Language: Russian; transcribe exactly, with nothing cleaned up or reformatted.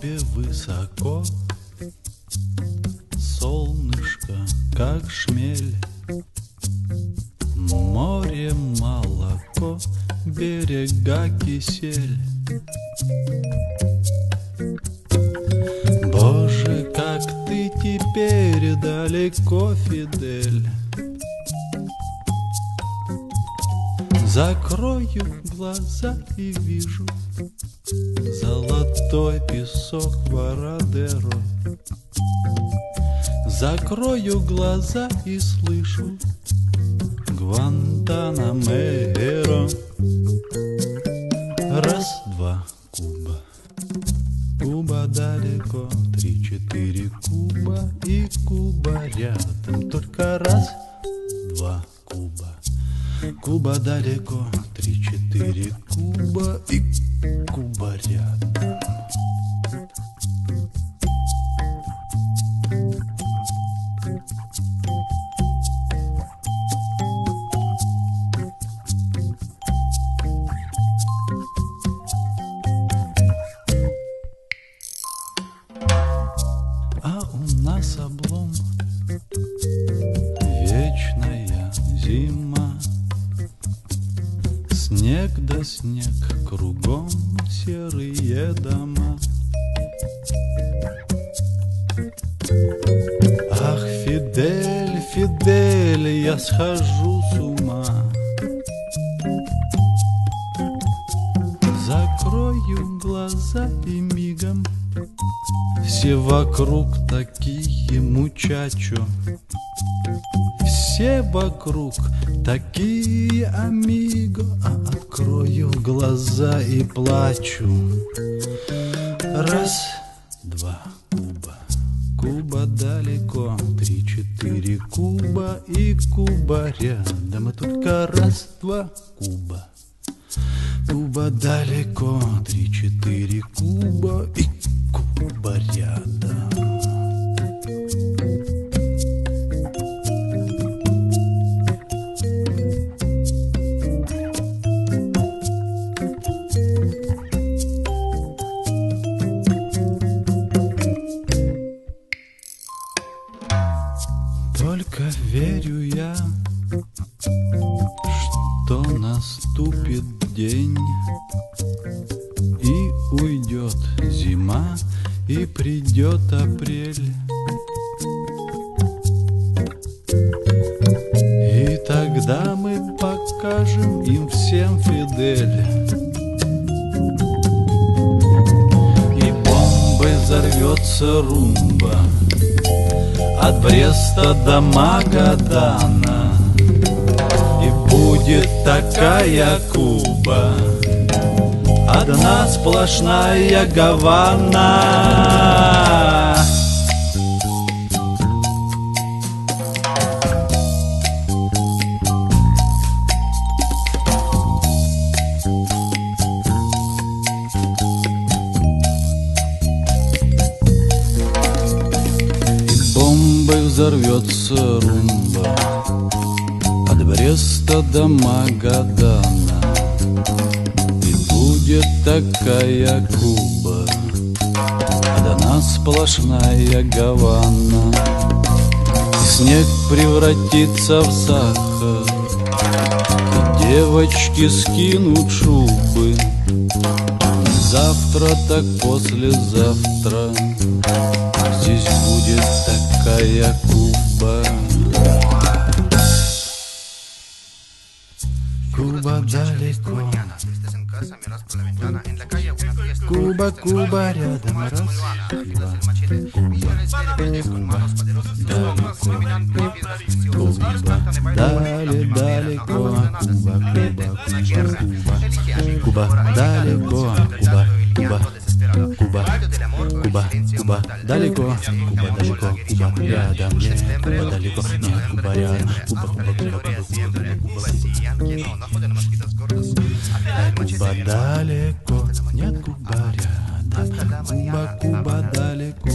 небе высоко, солнышко, как шмель, море молоко, берега кисель. Боже, как ты теперь далеко, Фидель. Закрою глаза и вижу золотой песок Вородеро. Закрою глаза и слышу Гуантанамо. Раз, два, Куба. Куба далеко, три-четыре Куба, и Куба рядом. Только раз, два, Куба. Куба далеко, три-четыре Куба, и Куба рядом. А у нас облом, вечная зима. Снег да снег, кругом серые дома. Ах, Фидель, Фидель, я схожу с ума. Закрою глаза и мигом все вокруг такие мучачо. Все вокруг такие амиго, а открою глаза и плачу. Раз, два, Куба. Куба далеко, три-четыре Куба, и Куба рядом. И только раз, два, Куба. Куба далеко, три-четыре Куба, и Куба рядом. Только верю я, что наступит день, и уйдет зима, и придет апрель. И тогда мы покажем им всем, Фидель. И бомбой взорвется румба от Бреста до Магадана, и будет такая Куба, одна сплошная Гавана. Взорвется румба от Бреста до Магадана, и будет такая Куба, одна сплошная Гавана. И снег превратится в сахар, и девочки скинут шубы. Завтра так послезавтра здесь будет такая Куба. Куба далеко, Куба, Куба рядом. Раз, два, Куба, Куба далеко, Куба дали далеко, Куба, Куба, Куба далеко, Куба, Куба, Куба, Куба, Куба далеко, Куба далеко, Куба рядом, нет, Куба далеко, нет, Куба рядом, Куба, Куба, Куба, Куба, Куба, Куба далеко, нет, Куба рядом, Куба, Куба далеко.